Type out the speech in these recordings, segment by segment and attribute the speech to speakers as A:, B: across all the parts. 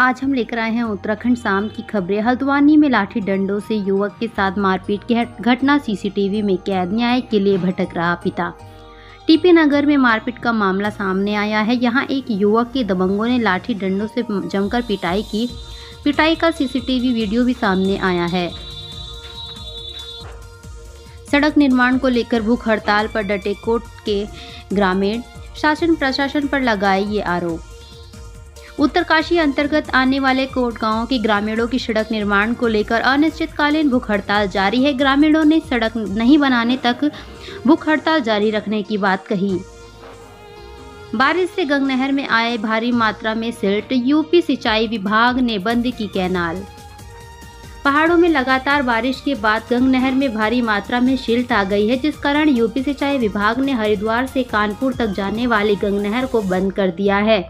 A: आज हम लेकर आए हैं उत्तराखंड शाम की खबरें। हल्द्वानी में लाठी डंडों से युवक के साथ मारपीट की घटना सीसीटीवी में कैद, न्याय के लिए भटक रहा पिता। टीपी नगर में मारपीट का मामला सामने आया है। यहां एक युवक के दबंगों ने लाठी डंडों से जमकर पिटाई की। पिटाई का सीसीटीवी वीडियो भी सामने आया है। सड़क निर्माण को लेकर भूख हड़ताल पर डटे कोट के ग्रामीण, शासन प्रशासन पर लगाए ये आरोप। उत्तरकाशी अंतर्गत आने वाले कोट गांव के ग्रामीणों की सड़क निर्माण को लेकर अनिश्चितकालीन भूख हड़ताल जारी है। ग्रामीणों ने सड़क नहीं बनाने तक भूख हड़ताल जारी रखने की बात कही। बारिश से गंगनहर में आए भारी मात्रा में सिल्ट, यूपी सिंचाई विभाग ने बंद की कैनाल। पहाड़ों में लगातार बारिश के बाद गंगनहर में भारी मात्रा में सिल्ट आ गई है, जिस कारण यूपी सिंचाई विभाग ने हरिद्वार से कानपुर तक जाने वाली गंगनहर को बंद कर दिया है।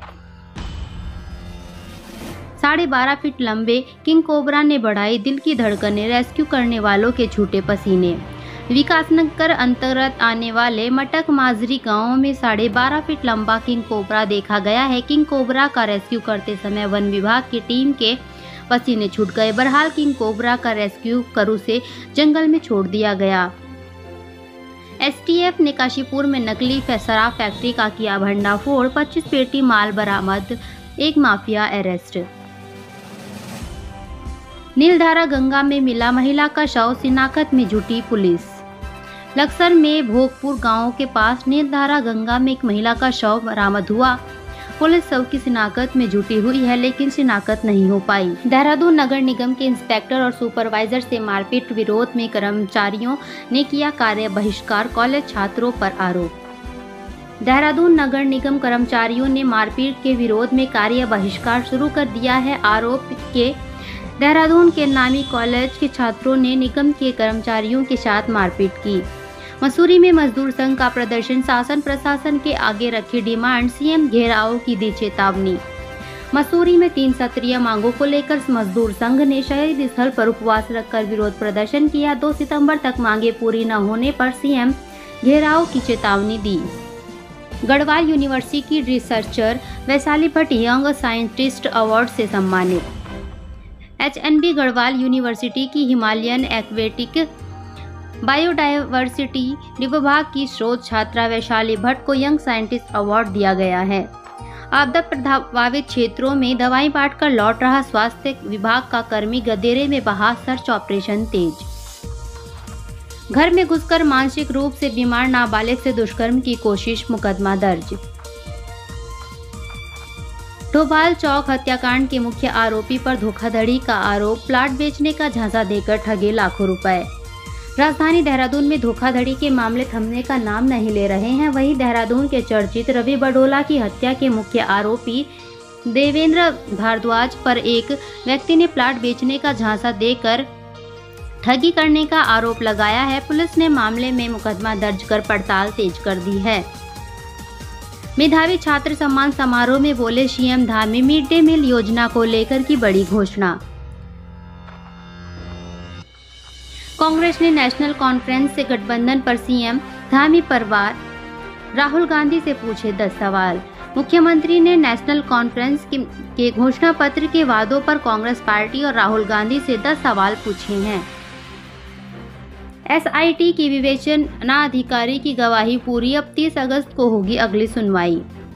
A: 12.5 फीट लंबे किंग कोबरा ने बढ़ाई दिल की धड़कनें, रेस्क्यू करने वालों के छूटे पसीने। विकासनगर अंतर्गत आने वाले मटक माजरी गांव में 12.5 फीट लंबा किंग कोबरा देखा गया है। किंग कोबरा का रेस्क्यू करते समय वन विभाग की टीम के पसीने छूट गए। बहरहाल किंग कोबरा का रेस्क्यू कर उसे जंगल में छोड़ दिया गया। एसटीएफ ने काशीपुर में नकली शराब फैक्ट्री का किया भंडाफोड़, 25 पेटी माल बरामद, एक माफिया अरेस्ट। नीलधारा गंगा में मिला महिला का शव, शिनाख्त में जुटी पुलिस। लक्सर में भोगपुर गांव के पास नीलधारा गंगा में एक महिला का शव बरामद हुआ। पुलिस शव की शिनाख्त में जुटी हुई है, लेकिन शिनाख्त नहीं हो पाई। देहरादून नगर निगम के इंस्पेक्टर और सुपरवाइजर से मारपीट विरोध में कर्मचारियों ने किया कार्य बहिष्कार, कॉलेज छात्रों पर आरोप। देहरादून नगर निगम कर्मचारियों ने मारपीट के विरोध में कार्य बहिष्कार शुरू कर दिया है। आरोप के देहरादून के नामी कॉलेज के छात्रों ने निगम के कर्मचारियों के साथ मारपीट की। मसूरी में मजदूर संघ का प्रदर्शन, शासन प्रशासन के आगे रखी डिमांड, सीएम घेराव की दी चेतावनी। मसूरी में 3 सत्रीय मांगों को लेकर मजदूर संघ ने शहीद स्थल पर उपवास रखकर विरोध प्रदर्शन किया। 2 सितंबर तक मांगे पूरी न होने पर सीएम घेराव की चेतावनी दी। गढ़वाल यूनिवर्सिटी की researcher Vaishali Bhatt young scientist award से सम्मानित। एचएनबी गढ़वाल यूनिवर्सिटी की हिमालयन एक्वेटिक बायोडायवर्सिटी विभाग की शोध छात्रा वैशाली भट्ट को यंग साइंटिस्ट अवार्ड दिया गया है। आपदा प्रभावित क्षेत्रों में दवाई बांटकर लौट रहा स्वास्थ्य विभाग का कर्मी, गदेरे में बहा, सर्च ऑपरेशन तेज। घर में घुसकर मानसिक रूप से बीमार नाबालिग से दुष्कर्म की कोशिश, मुकदमा दर्ज। डोभाल चौक हत्याकांड के मुख्य आरोपी पर धोखाधड़ी का आरोप, प्लाट बेचने का झांसा देकर ठगे लाखों रुपए। राजधानी देहरादून में धोखाधड़ी के मामले थमने का नाम नहीं ले रहे हैं। वहीं देहरादून के चर्चित रवि बडोला की हत्या के मुख्य आरोपी देवेंद्र भारद्वाज पर एक व्यक्ति ने प्लाट बेचने का झांसा देकर ठगी करने का आरोप लगाया है। पुलिस ने मामले में मुकदमा दर्ज कर पड़ताल तेज कर दी है। मेधावी छात्र सम्मान समारोह में बोले CM Dhami, mid day meal योजना को लेकर की बड़ी घोषणा। कांग्रेस ने नेशनल कॉन्फ्रेंस से गठबंधन पर सीएम धामी पर वार, राहुल गांधी से पूछे 10 सवाल। मुख्यमंत्री ने नेशनल कॉन्फ्रेंस के घोषणा पत्र के वादों पर कांग्रेस पार्टी और राहुल गांधी से 10 सवाल पूछे हैं। एसआईटी की विवेचना अधिकारी की गवाही पूरी, अब 30 अगस्त को होगी अगली सुनवाई।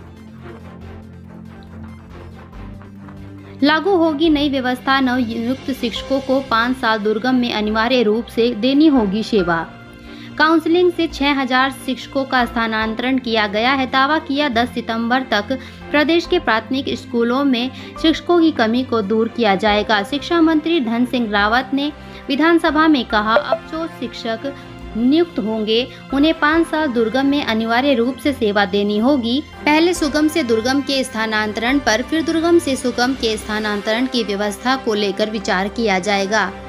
A: लागू होगी नई व्यवस्था, नवनियुक्त शिक्षकों को 5 साल दुर्गम में अनिवार्य रूप से देनी होगी सेवा। काउंसलिंग से 6000 शिक्षकों का स्थानांतरण किया गया है। दावा किया 10 सितंबर तक प्रदेश के प्राथमिक स्कूलों में शिक्षकों की कमी को दूर किया जाएगा। शिक्षा मंत्री धन सिंह रावत ने विधानसभा में कहा, अब जो शिक्षक नियुक्त होंगे उन्हें 5 साल दुर्गम में अनिवार्य रूप से सेवा देनी होगी। पहले सुगम से दुर्गम के स्थानांतरण पर, फिर दुर्गम से सुगम के स्थानांतरण की व्यवस्था को लेकर विचार किया जाएगा।